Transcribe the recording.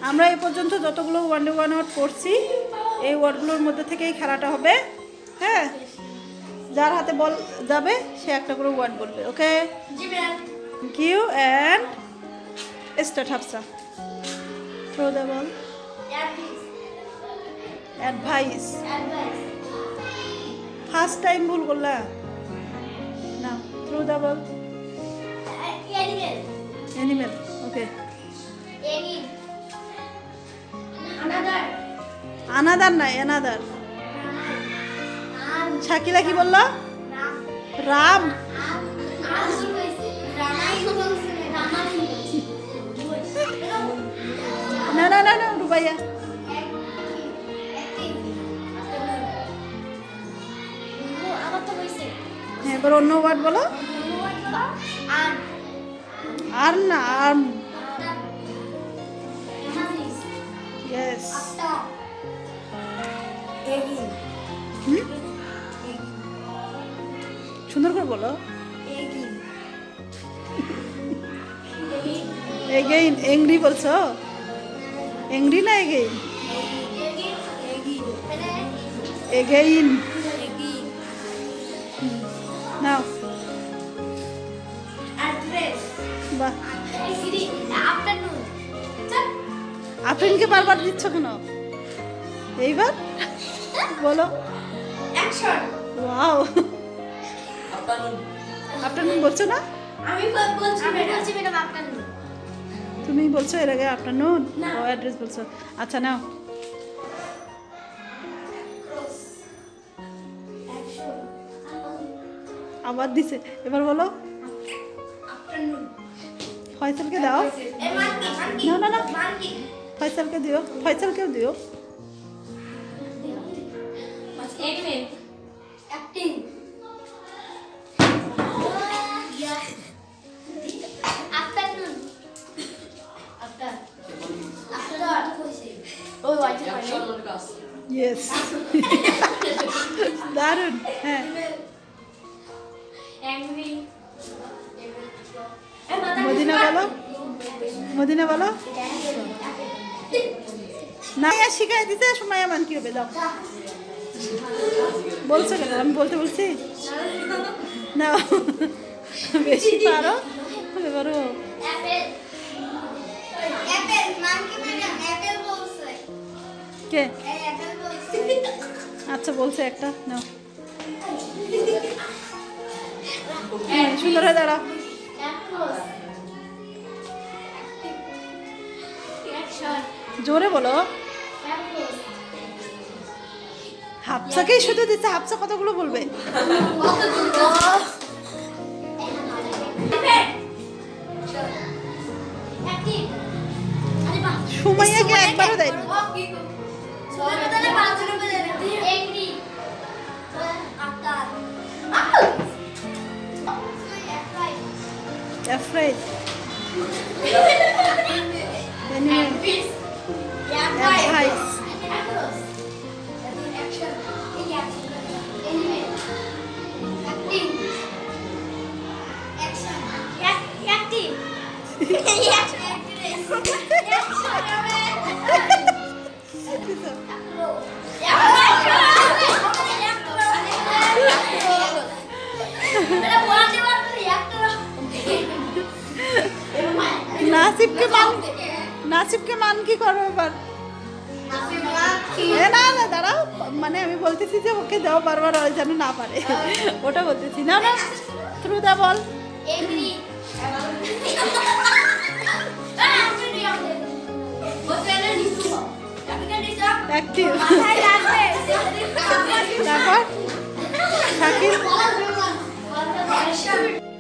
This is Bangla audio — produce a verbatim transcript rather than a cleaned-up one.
আমরা এই পর্যন্ত যতগুলো ওয়ান ডে ওয়ান ওয়ার্ড পড়ছি এই ওয়ার্ডগুলোর মধ্যে থেকেই খেলাটা হবে। হ্যাঁ, যার হাতে বল যাবে সে একটা করে ওয়ার্ড বলবে। Okay, thank you and start. Hafsa, throw the ball. Advice, first time ভুল করলা না। Throw the ball. Animal, okay. Another না, এনাদার। শাকিলা কি বললো? রাম। না না না না, রুবাইয়া। হ্যাঁ, এবার অন্য ওয়ার্ড বলো। আর না, আর্ম। ইয়েস। সুন্দর করে বলো। এগেইন। এংরি বলছো? এংরি না এগেইন? এগেইন। নাও। বাহ, আফরিনকে বারবার দিচ্ছ কেন? এইবার বলো। ওয়াও, আফটারনুন বলছো না? আমি বলছি ম্যাডাম আফটারনুন। তুমি বলছো এর আগে আফটারনুন? ও অ্যাড্রেস বলছো। আচ্ছা নাও। আবার দিছে, এবার বলো। ফয়সালকে দাও। না না না, ফয়সালকে দিও, ফয়সালকেও দিও। ইয়েস, দারুণ। হ্যাঁ, মদিনা বলো। মদিনা বলো। না, শিখাই দিতে সময় মান কি হবে? দাও। বলছো কেন? আমি বলতে বলছি না, বেশি পারো এবারও। কে? আচ্ছা, বলছে একটা। নাও, সুন্দর হয়ে দাঁড়াও। জোরে বলো। হাফসাকেই শুধু দিচ্ছে, হাফসা কতগুলো বলবে? সুমাইয়াকে একবারও দেয়নি। Afraid. Advice. নাসিবকে মান, নাসিবকে মান কি করবো এবার? না না দাঁড়াও, মানে আমি বলতেছি যে ওকে দাও বারবার, ওই যেন না পারে, ওটা বলতেছি। না না, থ্রু দা বল। অ্যাক্টিভ। তারপর শাকিল।